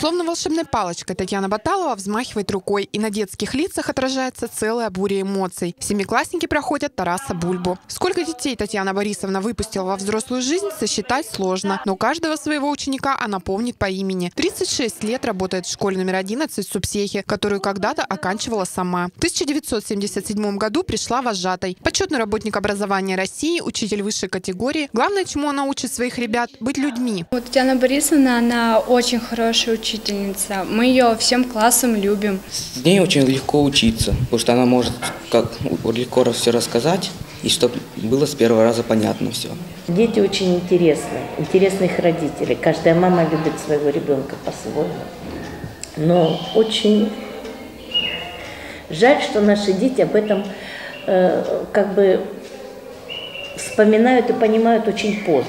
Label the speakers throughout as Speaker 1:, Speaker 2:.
Speaker 1: Словно волшебной палочкой Татьяна Баталова взмахивает рукой, и на детских лицах отражается целая буря эмоций. Семиклассники проходят Тараса Бульбу. Сколько детей Татьяна Борисовна выпустила во взрослую жизнь, сосчитать сложно. Но каждого своего ученика она помнит по имени. 36 лет работает в школе номер 11 в Супсехе, которую когда-то оканчивала сама. В 1977 году пришла вожатой. Почетный работник образования России, учитель высшей категории. Главное, чему она учит своих ребят – быть людьми.
Speaker 2: Татьяна Борисовна, она очень хорошая учительница. Мы ее всем классом любим.
Speaker 3: С ней очень легко учиться, потому что она может легко все рассказать, и чтобы было с первого раза понятно все.
Speaker 4: Дети очень интересны их родители. Каждая мама любит своего ребенка по-своему. Но очень жаль, что наши дети об этом вспоминают и понимают очень поздно.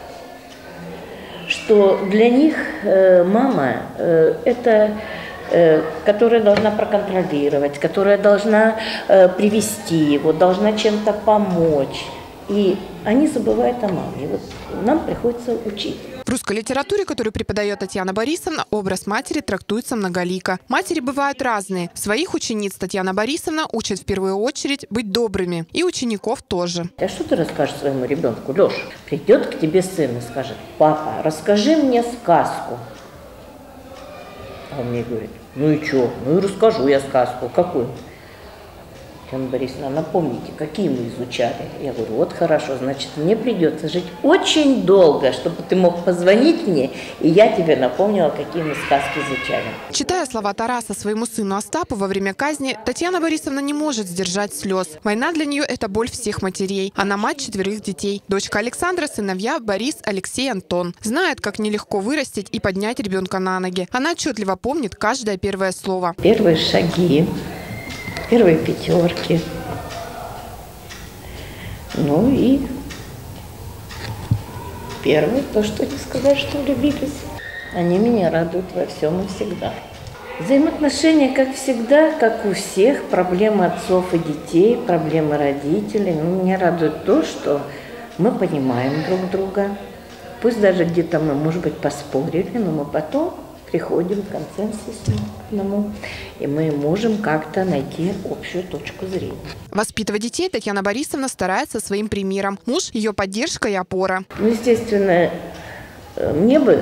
Speaker 4: Что для них мама это которая должна проконтролировать, которая должна привести его, должна чем-то помочь. И они забывают о маме. И вот нам приходится учить.
Speaker 1: В русской литературе, которую преподает Татьяна Борисовна, образ матери трактуется многолико. Матери бывают разные. Своих учениц Татьяна Борисовна учит в первую очередь быть добрыми. И учеников тоже.
Speaker 4: А что ты расскажешь своему ребенку, Леша? Придет к тебе сын и скажет: папа, расскажи мне сказку. А он мне говорит: ну и что? Ну и расскажу я сказку. Какую? Татьяна Борисовна, напомните, какие мы изучали? Я говорю: вот хорошо, значит, мне придется жить очень долго, чтобы ты мог позвонить мне, и я тебе напомнила, какие мы сказки изучали.
Speaker 1: Читая слова Тараса своему сыну Остапу во время казни, Татьяна Борисовна не может сдержать слез. Война для нее – это боль всех матерей. Она мать 4 детей. Дочка Александра, сыновья Борис, Алексей, Антон. Знает, как нелегко вырастить и поднять ребенка на ноги. Она отчетливо помнит каждое первое слово.
Speaker 4: Первые шаги. Первые пятерки. Ну и первое, то, что не сказать, что влюбились. Они меня радуют во всем и всегда. Взаимоотношения, как всегда, как у всех, проблемы отцов и детей, проблемы родителей. Но меня радует то, что мы понимаем друг друга. Пусть даже где-то мы, может быть, поспорили, но мы потом приходим к консенсусу, и мы можем как-то найти общую точку зрения.
Speaker 1: Воспитывать детей Татьяна Борисовна старается своим примером. Муж – ее поддержка и опора.
Speaker 4: Ну, естественно, мне бы,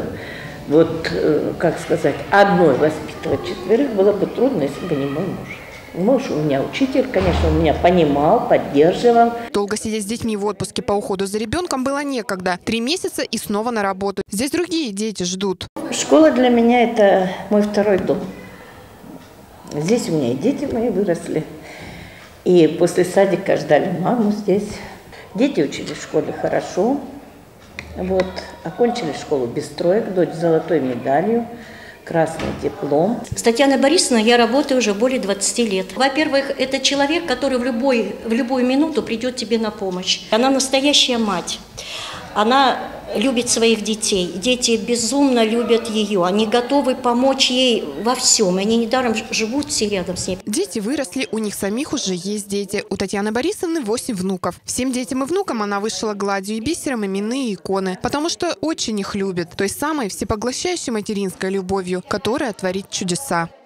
Speaker 4: одной воспитывать 4 было бы трудно, если бы не мой муж. Муж у меня учитель, конечно, он меня понимал, поддерживал.
Speaker 1: Долго сидеть с детьми в отпуске по уходу за ребенком было некогда. 3 месяца и снова на работу. Здесь другие дети ждут.
Speaker 4: Школа для меня – это мой второй дом. Здесь у меня и дети мои выросли. И после садика ждали маму здесь. Дети учились в школе хорошо. Окончили школу без троек, дочь с золотой медалью. Красный диплом.
Speaker 5: С Татьяной Борисовной я работаю уже более 20 лет. Во-первых, это человек, который в любую минуту придет тебе на помощь. Она настоящая мать. Она любит своих детей. Дети безумно любят ее. Они готовы помочь ей во всем. Они недаром живут все рядом с ней.
Speaker 1: Дети выросли, у них самих уже есть дети. У Татьяны Борисовны 8 внуков. Всем детям и внукам она вышила гладью и бисером именные иконы, потому что очень их любит. Той самой всепоглощающей материнской любовью, которая творит чудеса.